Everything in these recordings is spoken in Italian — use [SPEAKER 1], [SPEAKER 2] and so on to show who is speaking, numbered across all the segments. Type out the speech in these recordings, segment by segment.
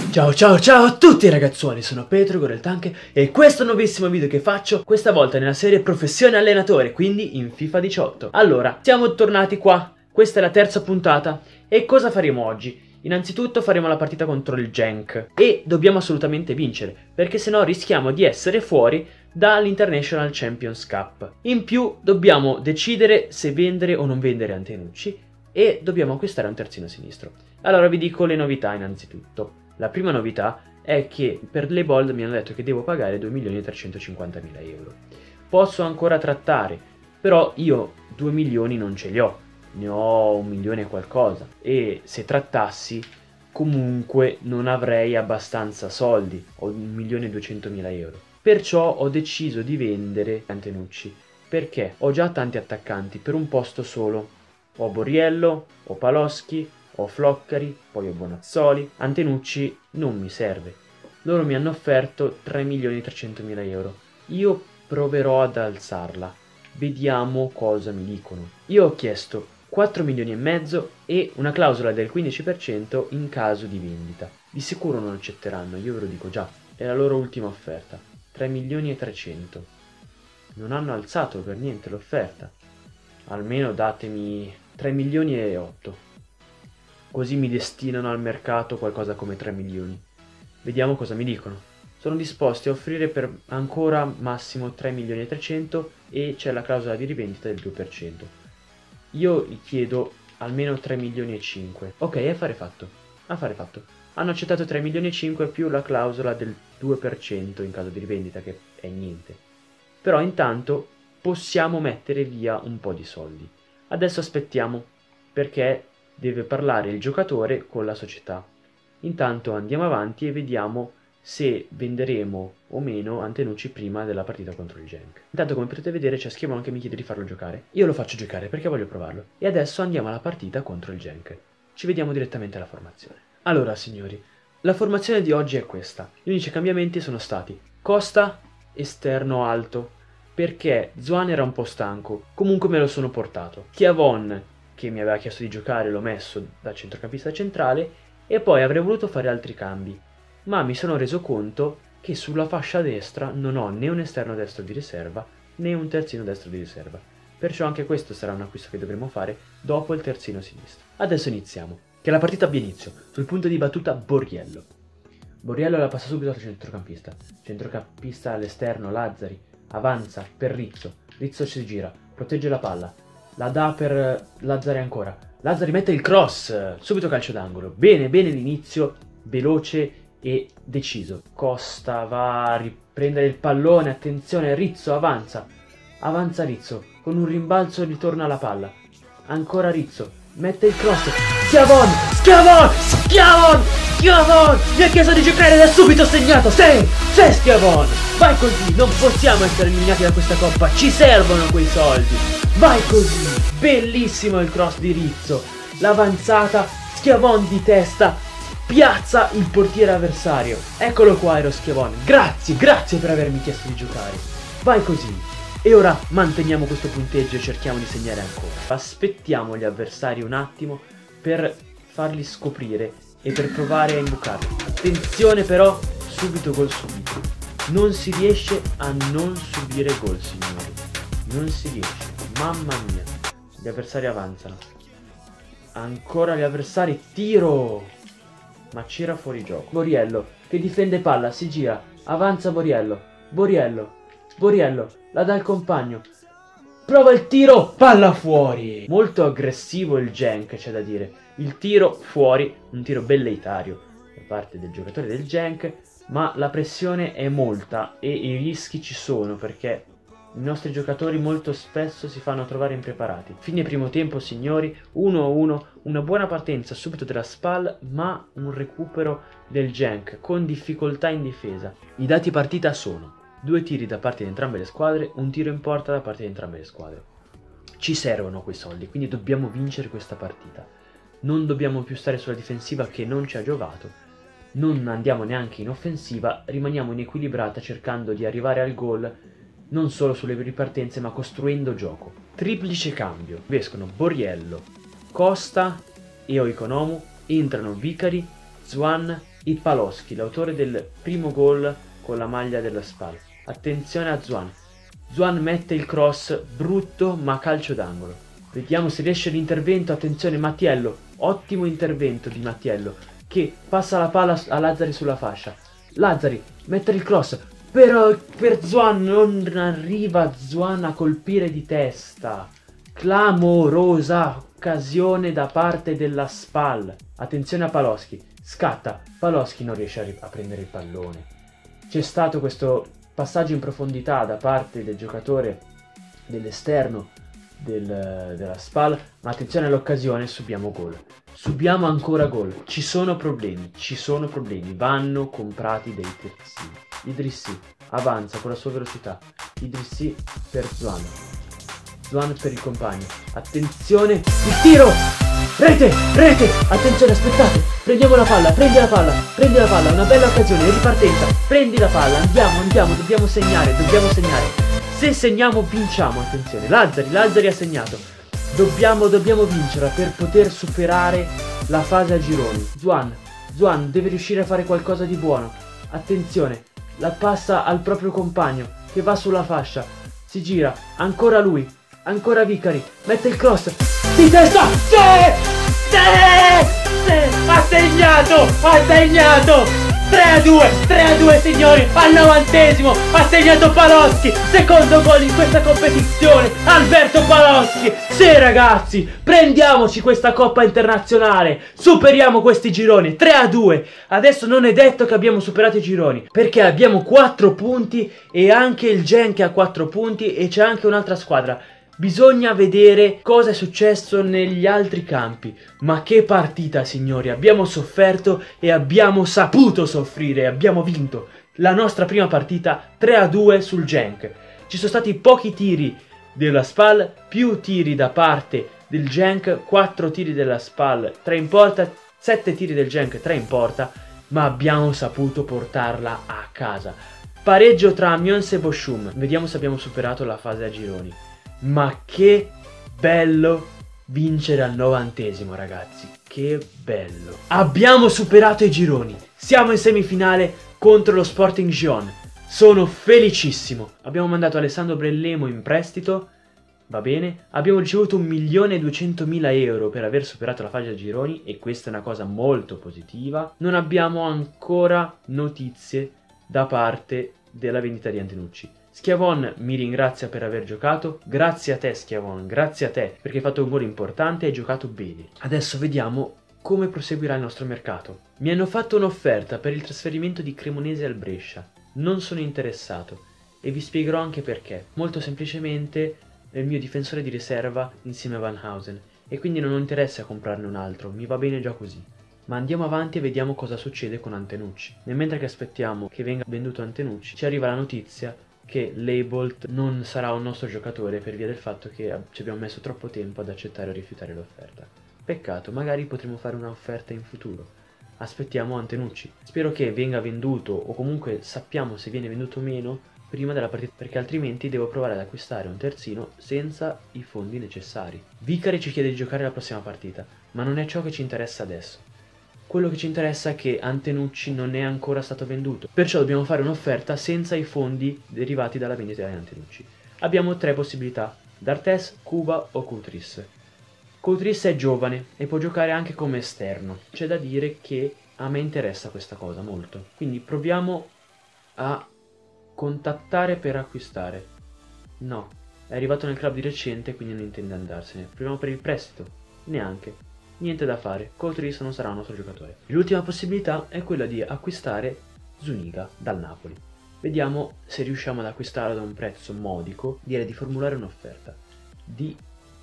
[SPEAKER 1] Ciao ciao ciao a tutti ragazzuoli, sono Petro Goreltank e questo è un nuovissimo video che faccio, questa volta nella serie Professione Allenatore, quindi in FIFA 18. Allora, siamo tornati qua, questa è la terza puntata e cosa faremo oggi? Innanzitutto faremo la partita contro il Genk e dobbiamo assolutamente vincere, perché sennò rischiamo di essere fuori dall'International Champions Cup. In più dobbiamo decidere se vendere o non vendere Antenucci e dobbiamo acquistare un terzino sinistro. Allora vi dico le novità innanzitutto. La prima novità è che per le bold mi hanno detto che devo pagare 2.350.000 euro. Posso ancora trattare, però io 2 milioni non ce li ho. Ne ho 1 milione e qualcosa e se trattassi comunque non avrei abbastanza soldi, ho 1.200.000 euro. Perciò ho deciso di vendere Antenucci perché ho già tanti attaccanti per un posto solo. Ho Borriello, ho Paloschi, ho Floccari, poi ho Bonazzoli. Antenucci non mi serve. Loro mi hanno offerto 3.300.000 euro. Io proverò ad alzarla. Vediamo cosa mi dicono. Io ho chiesto 4 milioni e mezzo e una clausola del 15% in caso di vendita. Di sicuro non accetteranno, io ve lo dico già. È la loro ultima offerta. 3.300.000. Non hanno alzato per niente l'offerta. Almeno datemi 3.800.000. Così mi destinano al mercato qualcosa come 3 milioni. Vediamo cosa mi dicono. Sono disposti a offrire per ancora massimo 3.300.000 e c'è la clausola di rivendita del 2%. Io gli chiedo almeno 3.500.000. Ok, affare fatto. Affare fatto. Hanno accettato 3.500.000 più la clausola del 2% in caso di rivendita, che è niente. Però intanto possiamo mettere via un po' di soldi. Adesso aspettiamo, perché deve parlare il giocatore con la società. Intanto andiamo avanti e vediamo se venderemo o meno Antenucci prima della partita contro il Genk. Intanto, come potete vedere, c'è Schiavone che mi chiede di farlo giocare. Io lo faccio giocare perché voglio provarlo. E adesso andiamo alla partita contro il Genk. Ci vediamo direttamente alla formazione. Allora, signori, la formazione di oggi è questa. Gli unici cambiamenti sono stati Costa, esterno alto, perché Zwan era un po' stanco. Comunque me lo sono portato. Schiavone, che mi aveva chiesto di giocare, l'ho messo da centrocampista centrale e poi avrei voluto fare altri cambi, ma mi sono reso conto che sulla fascia destra non ho né un esterno destro di riserva né un terzino destro di riserva, perciò anche questo sarà un acquisto che dovremo fare dopo il terzino sinistro. Adesso iniziamo, che la partita abbia inizio. Sul punto di battuta Borriello. Borriello la passa subito al centrocampista all'esterno Lazzari, avanza per Rizzo, Rizzo si gira, protegge la palla, la dà per Lazzari ancora. Lazzari mette il cross, subito calcio d'angolo. Bene, bene l'inizio, veloce e deciso. Costa va a riprendere il pallone, attenzione, Rizzo avanza. Avanza Rizzo, con un rimbalzo ritorna la palla. Ancora Rizzo, mette il cross. Schiavone, Schiavone, Schiavone, Schiavone! Mi ha chiesto di giocare ed è subito segnato. Sei Schiavone! Vai così, non possiamo essere eliminati da questa coppa, ci servono quei soldi. Vai così, bellissimo il cross di Rizzo, l'avanzata, Schiavone di testa, piazza il portiere avversario. Eccolo qua, Ero Schiavone, grazie per avermi chiesto di giocare. Vai così, e ora manteniamo questo punteggio e cerchiamo di segnare ancora. Aspettiamo gli avversari un attimo per farli scoprire e per provare a imbucarli. Attenzione però, subito gol subito. Non si riesce a non subire gol, signori, non si riesce. Mamma mia, gli avversari avanzano. Ancora gli avversari, tiro! Ma c'era fuori gioco. Borriello, che difende palla, si gira, avanza Borriello. Borriello, la dà al compagno. Prova il tiro, palla fuori! Molto aggressivo il Genk, c'è da dire. Il tiro fuori, un tiro velleitario da parte del giocatore del Genk, ma la pressione è molta e i rischi ci sono perché i nostri giocatori molto spesso si fanno trovare impreparati. Fine primo tempo, signori, 1-1, una buona partenza subito della SPAL, ma un recupero del Genk con difficoltà in difesa. I dati partita sono 2 tiri da parte di entrambe le squadre, un tiro in porta da parte di entrambe le squadre. Ci servono quei soldi, quindi dobbiamo vincere questa partita. Non dobbiamo più stare sulla difensiva che non ci ha giovato, non andiamo neanche in offensiva, rimaniamo in equilibrata cercando di arrivare al gol non solo sulle ripartenze ma costruendo gioco. Triplice cambio, escono Borriello, Costa e Oikonomu, entrano Vicari, Zwan Paloschi, l'autore del primo gol con la maglia della Spal. Attenzione a Zwan. Zwan mette il cross, brutto ma calcio d'angolo. Vediamo se riesce l'intervento. Attenzione Mattiello, ottimo intervento di Mattiello, che passa la palla a Lazzari sulla fascia. Lazzari mette il cross, però per Zwan non arriva Zwan a colpire di testa. Clamorosa occasione da parte della Spal. Attenzione a Paloschi, scatta, Paloschi non riesce a prendere il pallone. C'è stato questo passaggio in profondità da parte del giocatore dell'esterno della Spal, ma attenzione all'occasione, subiamo gol. Subiamo ancora gol. Ci sono problemi, vanno comprati dei terzini. Idrissi avanza con la sua velocità. Idrissi per Zwan. Zwan per il compagno. Attenzione, il tiro! Rete! Attenzione, aspettate! Prendiamo la palla, prendi la palla, una bella occasione, ripartenza. Prendi la palla, andiamo, dobbiamo segnare. Se segniamo vinciamo, attenzione. Lazzari ha segnato. Dobbiamo vincerla per poter superare la fase a gironi. Zwan deve riuscire a fare qualcosa di buono. Attenzione, la passa al proprio compagno che va sulla fascia. Si gira, ancora lui, ancora Vicari, mette il cross di testa. Sì! Ha segnato! 3-2 signori, al 90esimo ha segnato Paloschi, secondo gol in questa competizione, Alberto Paloschi. Sì ragazzi, prendiamoci questa Coppa Internazionale, superiamo questi gironi, 3-2. Adesso non è detto che abbiamo superato i gironi, perché abbiamo 4 punti e anche il Genk ha 4 punti e c'è anche un'altra squadra. Bisogna vedere cosa è successo negli altri campi. Ma che partita, signori! Abbiamo sofferto e abbiamo saputo soffrire. Abbiamo vinto la nostra prima partita 3-2 sul Genk. Ci sono stati pochi tiri della Spal, più tiri da parte del Genk, 4 tiri della Spal, 3 in porta, 7 tiri del Genk, 3 in porta, ma abbiamo saputo portarla a casa. Pareggio tra Amiens e Bochum. Vediamo se abbiamo superato la fase a gironi. Ma che bello vincere al 90esimo, ragazzi, che bello. Abbiamo superato i gironi, siamo in semifinale contro lo Sporting Gijón. Sono felicissimo. Abbiamo mandato Alessandro Brellemo in prestito, va bene. Abbiamo ricevuto 1.200.000 euro per aver superato la fase a gironi e questa è una cosa molto positiva. Non abbiamo ancora notizie da parte della vendita di Antenucci. Schiavon mi ringrazia per aver giocato. Grazie a te Schiavon, grazie a te, perché hai fatto un gol importante e hai giocato bene. Adesso vediamo come proseguirà il nostro mercato. Mi hanno fatto un'offerta per il trasferimento di Cremonese al Brescia. Non sono interessato e vi spiegherò anche perché. Molto semplicemente è il mio difensore di riserva insieme a Van Hausen e quindi non ho interesse a comprarne un altro, mi va bene già così. Ma andiamo avanti e vediamo cosa succede con Antenucci. Nel mentre che aspettiamo che venga venduto Antenucci, ci arriva la notizia che Leibold non sarà un nostro giocatore per via del fatto che ci abbiamo messo troppo tempo ad accettare o rifiutare l'offerta. Peccato, magari potremo fare un'offerta in futuro. Aspettiamo Antenucci. Spero che venga venduto o comunque sappiamo se viene venduto o meno prima della partita, perché altrimenti devo provare ad acquistare un terzino senza i fondi necessari. Vicari ci chiede di giocare la prossima partita, ma non è ciò che ci interessa adesso. Quello che ci interessa è che Antenucci non è ancora stato venduto, perciò dobbiamo fare un'offerta senza i fondi derivati dalla vendita di Antenucci. Abbiamo 3 possibilità: D'Artes, Cuba o Kutris. Kutris è giovane e può giocare anche come esterno. C'è da dire che a me interessa questa cosa molto, quindi proviamo a contattare per acquistare. No, è arrivato nel club di recente, quindi non intende andarsene. Proviamo per il prestito, neanche. Niente da fare, Kutris non sarà un nostro giocatore. L'ultima possibilità è quella di acquistare Zuniga dal Napoli. Vediamo se riusciamo ad acquistarlo da un prezzo modico. Direi di formulare un'offerta di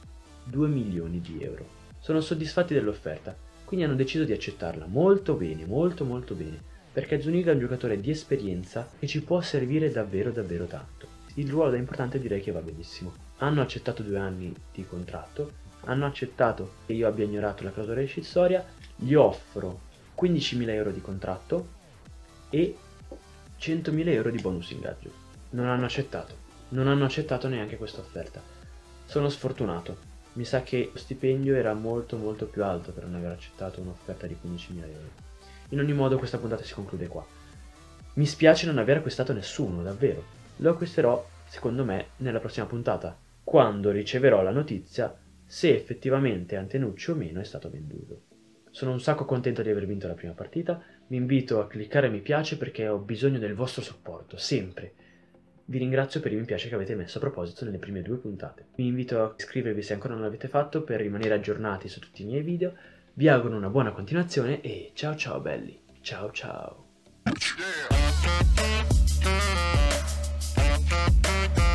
[SPEAKER 1] 2 milioni di euro. Sono soddisfatti dell'offerta, quindi hanno deciso di accettarla. Molto bene, molto bene, perché Zuniga è un giocatore di esperienza che ci può servire davvero tanto. Il ruolo da importante direi che va benissimo. Hanno accettato 2 anni di contratto, hanno accettato che io abbia ignorato la clausola rescissoria, gli offro 15.000 euro di contratto e 100.000 euro di bonus ingaggio. Non hanno accettato neanche questa offerta. Sono sfortunato, mi sa che lo stipendio era molto più alto per non aver accettato un'offerta di 15.000 euro. In ogni modo questa puntata si conclude qua. Mi spiace non aver acquistato nessuno, davvero. Lo acquisterò, secondo me, nella prossima puntata, quando riceverò la notizia se effettivamente Antenucci o meno è stato venduto. Sono un sacco contento di aver vinto la prima partita, vi invito a cliccare mi piace perché ho bisogno del vostro supporto, sempre. Vi ringrazio per i mi piace che avete messo a proposito nelle prime 2 puntate. Vi invito a iscrivervi se ancora non l'avete fatto per rimanere aggiornati su tutti i miei video. Vi auguro una buona continuazione e ciao ciao belli, ciao ciao.